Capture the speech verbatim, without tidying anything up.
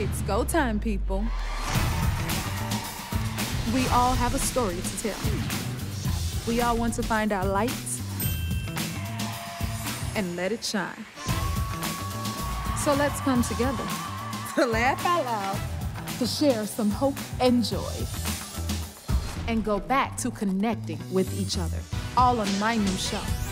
It's go time, people. We all have a story to tell. We all want to find our lights and let it shine. So let's come together to laugh out loud, to share some hope and joy, and go back to connecting with each other, all on my new show.